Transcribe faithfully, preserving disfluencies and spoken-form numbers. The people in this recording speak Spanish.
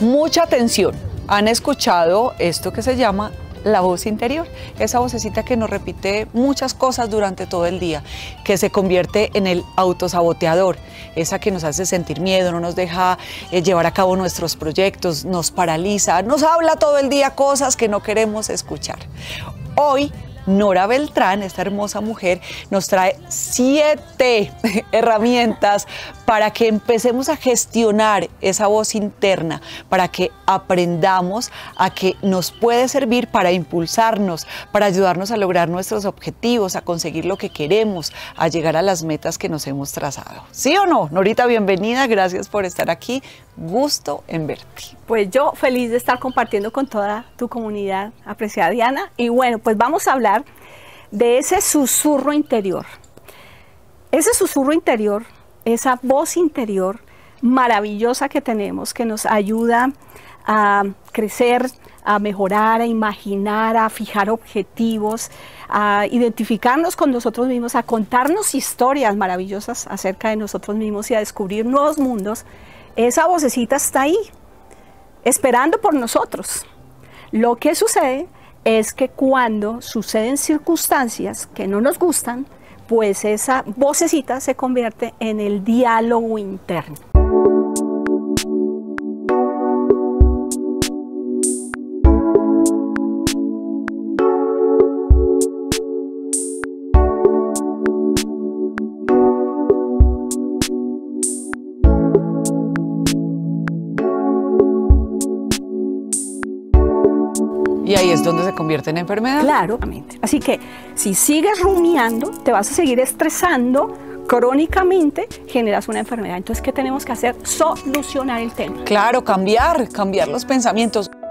Mucha atención. ¿Han escuchado esto que se llama la voz interior? Esa vocecita que nos repite muchas cosas durante todo el día, que se convierte en el autosaboteador, esa que nos hace sentir miedo, no nos deja eh, llevar a cabo nuestros proyectos, nos paraliza, nos habla todo el día cosas que no queremos escuchar. Hoy, Nora Beltrán, esta hermosa mujer, nos trae siete herramientas para que empecemos a gestionar esa voz interna, para que aprendamos a que nos puede servir para impulsarnos, para ayudarnos a lograr nuestros objetivos, a conseguir lo que queremos, a llegar a las metas que nos hemos trazado. ¿Sí o no? Norita, bienvenida, gracias por estar aquí, gusto en verte. Pues yo feliz de estar compartiendo con toda tu comunidad, apreciada Diana, y bueno, pues vamos a hablar de ese susurro interior. Ese susurro interior, esa voz interior maravillosa que tenemos, que nos ayuda a crecer, a mejorar, a imaginar, a fijar objetivos, a identificarnos con nosotros mismos, a contarnos historias maravillosas acerca de nosotros mismos y a descubrir nuevos mundos. Esa vocecita está ahí, esperando por nosotros. Lo que sucede es que cuando suceden circunstancias que no nos gustan, pues esa vocecita se convierte en el diálogo interno. Y ahí es donde se convierte en enfermedad. Claro. Así que si sigues rumiando, te vas a seguir estresando crónicamente, generas una enfermedad. Entonces, ¿qué tenemos que hacer? Solucionar el tema. Claro, cambiar, cambiar los pensamientos.